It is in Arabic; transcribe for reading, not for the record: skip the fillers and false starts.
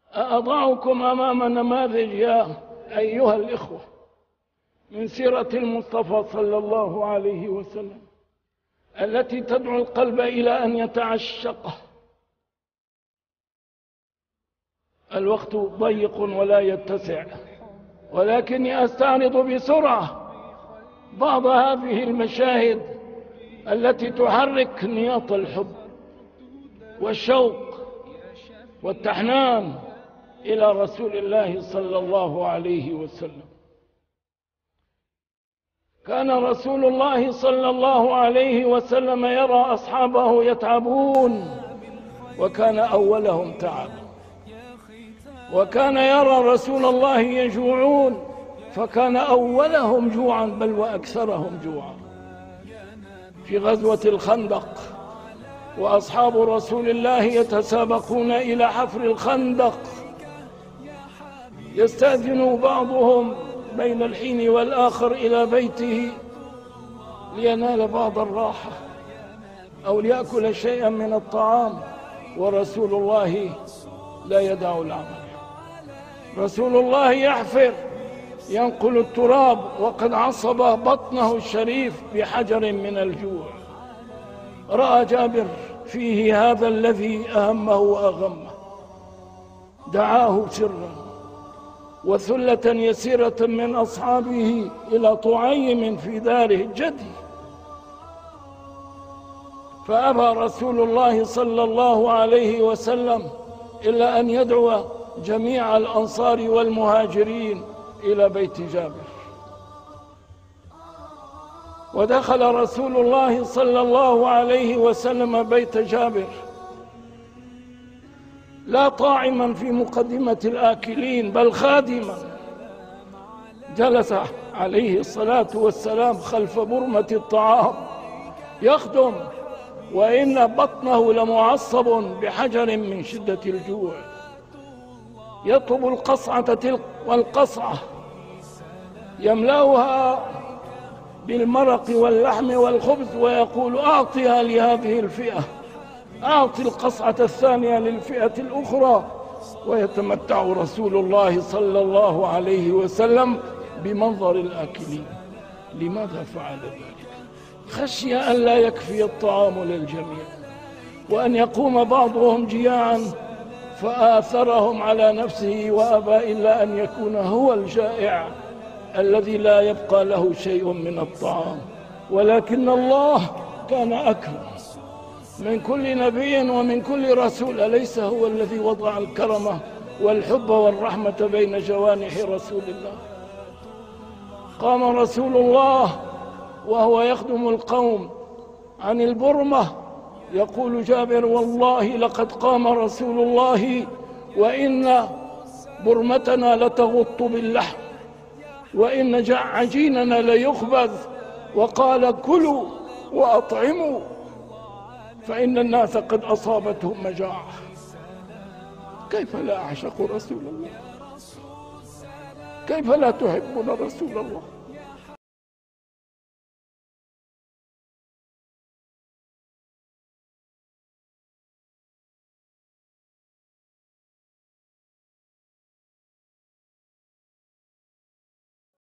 أضعكم أمام نماذج يا أيها الإخوة من سيرة المصطفى صلى الله عليه وسلم التي تدعو القلب إلى أن يتعشقه. الوقت ضيق ولا يتسع، ولكني أستعرض بسرعة بعض هذه المشاهد التي تحرك نياط الحب والشوق والتحنان إلى رسول الله صلى الله عليه وسلم. كان رسول الله صلى الله عليه وسلم يرى أصحابه يتعبون وكان أولهم تعبا، وكان يرى رسول الله يجوعون فكان أولهم جوعا بل وأكثرهم جوعا. في غزوة الخندق وأصحاب رسول الله يتسابقون إلى حفر الخندق، يستأذن بعضهم بين الحين والآخر إلى بيته لينال بعض الراحة أو ليأكل شيئا من الطعام، ورسول الله لا يدع العمل. رسول الله يحفر ينقل التراب وقد عصب بطنه الشريف بحجر من الجوع. رأى جابر فيه هذا الذي أهمه وأغمه، دعاه سرا وثلة يسيرة من أصحابه إلى طعيم في داره الجدي، فأبى رسول الله صلى الله عليه وسلم إلا أن يدعو جميع الأنصار والمهاجرين إلى بيت جابر. ودخل رسول الله صلى الله عليه وسلم بيت جابر لا طاعما في مقدمة الآكلين بل خادما، جلس عليه الصلاة والسلام خلف برمة الطعام يخدم، وإن بطنه لمعصب بحجر من شدة الجوع. يطلب القصعة تلك والقصعة يملأها بالمرق واللحم والخبز ويقول أعطها لهذه الفئة، أعطي القصعة الثانية للفئة الأخرى. ويتمتع رسول الله صلى الله عليه وسلم بمنظر الآكلين. لماذا فعل ذلك؟ خشي أن لا يكفي الطعام للجميع وأن يقوم بعضهم جياعا فآثرهم على نفسه وأبى إلا أن يكون هو الجائع الذي لا يبقى له شيء من الطعام. ولكن الله كان أكرم من كل نبي ومن كل رسول، أليس هو الذي وضع الكرم والحب والرحمة بين جوانح رسول الله؟ قام رسول الله وهو يخدم القوم عن البرمة، يقول جابر والله لقد قام رسول الله وإن برمتنا لتغط باللحم وإن عجيننا ليخبز، وقال كلوا وأطعموا فإن الناس قد أصابتهم مجاعة. كيف لا أعشق رسول الله؟ كيف لا تحبون رسول الله؟